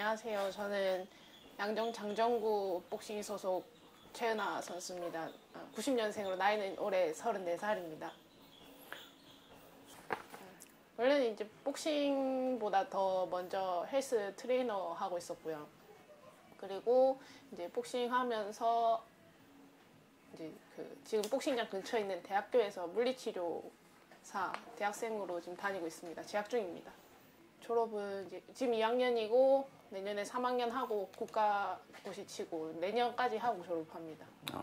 안녕하세요. 저는 양정 장정구 복싱 소속 최은아 선수입니다. 90년생으로 나이는 올해 34살입니다. 원래는 이제 복싱보다 더 먼저 헬스 트레이너 하고 있었고요. 그리고 이제 복싱 하면서 이제 지금 복싱장 근처에 있는 대학교에서 물리치료사 대학생으로 지금 다니고 있습니다. 재학 중입니다. 졸업은 이제 지금 2학년이고 내년에 3학년 하고 국가고시 치고 내년까지 하고 졸업합니다.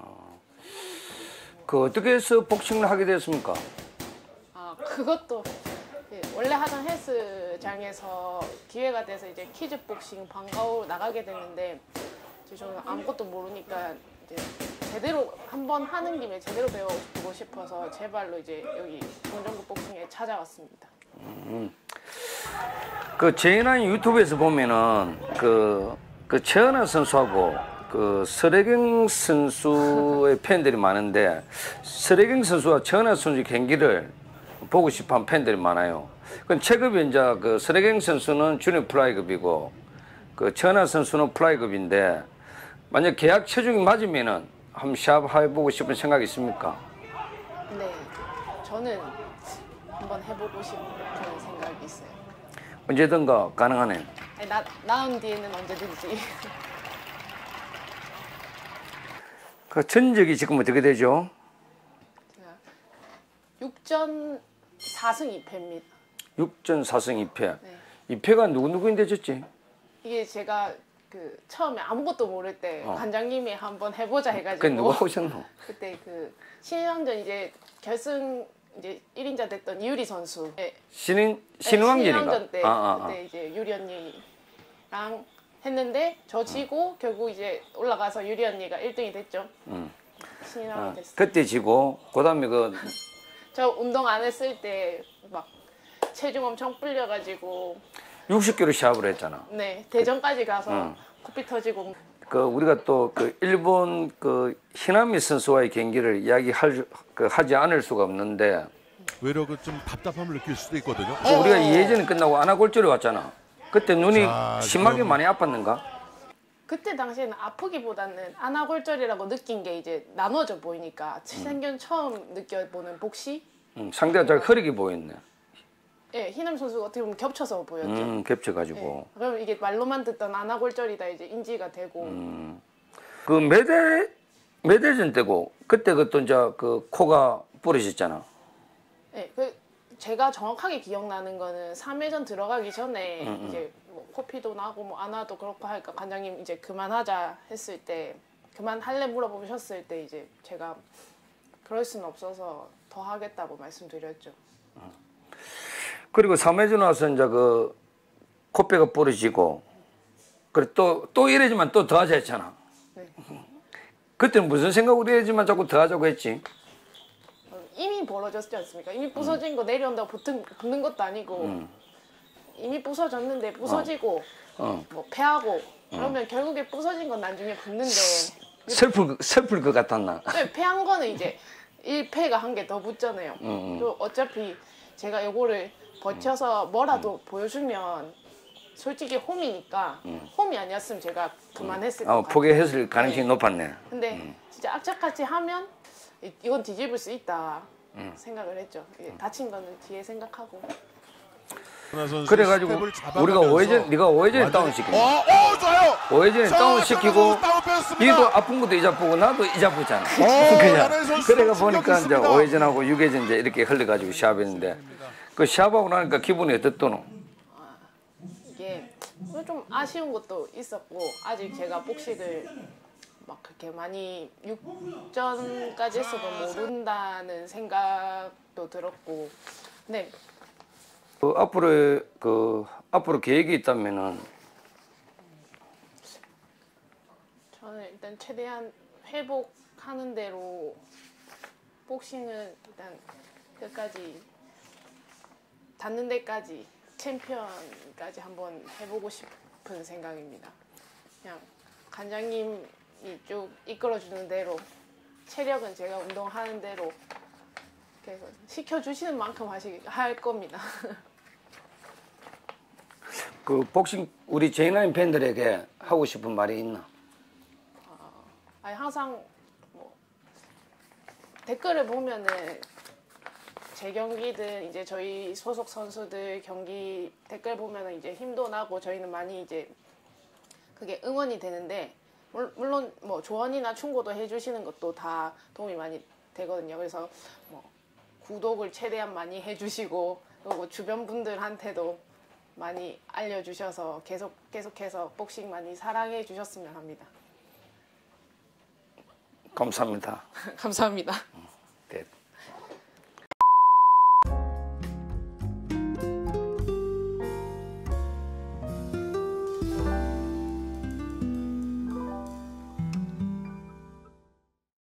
어떻게 해서 복싱을 하게 됐습니까? 그것도 원래 하던 헬스장에서 기회가 돼서 이제 키즈복싱 방과후 나가게 됐는데 이제 저는 아무것도 모르니까 이제 제대로 한번 하는 김에 제대로 배워보고 싶어서 제 발로 이제 여기 정정구 복싱에 찾아왔습니다. 제인아 유튜브에서 보면은 최은아 선수하고 설혜경 선수의 팬들이 많은데 설혜경 선수와 최은아 선수의 경기를 보고 싶어하는 팬들이 많아요. 체급이 이제 설혜경 선수는 주니어 플라이급이고 최은아 선수는 플라이급인데 만약 계약 체중이 맞으면은 한번 시합 해보고 싶은 생각이 있습니까? 네, 저는 한번 해보고 싶은 생각이 있어요. 언제든가 가능하네. 나온 뒤에는 언제든지. 전적이 지금 어떻게 되죠? 제가 6전 4승 2패입니다. 6전 4승 2패. 네. 2패가 누구인데 졌지? 이게 제가 처음에 아무것도 모를 때 관장님이 한번 해보자 해가지고. 그 누가 오셨노? 그때 신인왕전 이제 결승 이제 1인자 됐던 유리 선수. 네. 신인왕전인가? 신인왕전 때 그때 이제 유리 언니랑 했는데 저 지고 결국 이제 올라가서 유리 언니가 1등이 됐죠. 신인왕전 됐어요. 그때 지고 그다음에 저 운동 안 했을 때 막 체중 엄청 불려가지고 60kg 시합을 했잖아. 네, 대전까지 가서 코피 터지고. 우리가 또 일본 히나미 선수와의 경기를 하지 않을 수가 없는데 외려 좀 답답함을 느낄 수도 있거든요. 우리가 예전에 끝나고 안아골절에 왔잖아. 그때 눈이 심하게 많이 아팠는가? 그때 당시에는 아프기보다는 안아골절이라고 느낀 게 이제 나눠져 보이니까 생전 처음 느껴보는 복시? 상대가 잘 흐리게 보였네. 네, 희남 선수가 어떻게 보면 겹쳐서 보였죠. 겹쳐가지고. 네, 그럼 이게 말로만 듣던 안아골절이다 이제 인지가 되고. 메대전 때고 그때 또 이제 코가 부러졌잖아. 네, 제가 정확하게 기억나는 거는 3회전 들어가기 전에 이제 뭐 코피도 나고 뭐 안아도 그렇고 하니까 관장님 이제 그만하자 했을 때 그만할래 물어보셨을 때 이제 제가 그럴 수는 없어서 더 하겠다고 말씀드렸죠. 그리고 3회전 와서 이제 코뼈가 부러지고 그래 또 이래지만 또 더 하자 했잖아. 네. 그때는 무슨 생각으로 이래지만 자꾸 더 하자고 했지? 이미 벌어졌지 않습니까? 이미 부서진 거 내려온다고 붙는 것도 아니고 이미 부서졌는데 부서지고 뭐 패하고 그러면 결국에 부서진 건 나중에 붙는데 슬플 것 같았나? 네, 패한 거는 이제 1패가 한 개 더 붙잖아요. 또 어차피 제가 요거를 버텨서 뭐라도 보여주면 솔직히 홈이니까 홈이 아니었으면 제가 그만했을 것 같아요. 포기했을 가능성이 네. 높았네. 근데 진짜 악착같이 하면 이건 뒤집을 수 있다 생각을 했죠. 다친 거는 뒤에 생각하고. 그래가지고 우리가 네가 5회전에 다운시키고 좋아요. 5회전에 다운시키고 니도 아픈 것도 이자쁘고 나도 이자쁘잖아. 그래가 보니까 이제 5회전하고 6회전 이제 이렇게 흘러가지고 시합했는데 시합하고 나니까 기분이 어떻더노? 이게 좀 아쉬운 것도 있었고 아직 제가 복식을 막 그렇게 많이 6전까지 했어도 모른다는 생각도 들었고. 근데 앞으로 계획이 있다면은 저는 일단 최대한 회복하는 대로 복싱은 일단 끝까지 닿는 데까지 챔피언까지 한번 해보고 싶은 생각입니다. 그냥 관장님이 쭉 이끌어주는 대로 체력은 제가 운동하는 대로 그래서 시켜주시는 만큼 할 겁니다. 그 복싱 우리 제이나인 팬들에게 하고 싶은 말이 있나? 아니 항상 뭐 댓글을 보면은 제 경기든 이제 저희 소속 선수들 경기 댓글 보면은 이제 힘도 나고 저희는 많이 이제 그게 응원이 되는데 물론 뭐 조언이나 충고도 해주시는 것도 다 도움이 많이 되거든요. 그래서 뭐 구독을 최대한 많이 해주시고 그리고 주변 분들한테도 많이 알려주셔서 계속해서 복싱 많이 사랑해 주셨으면 합니다. 감사합니다. 감사합니다.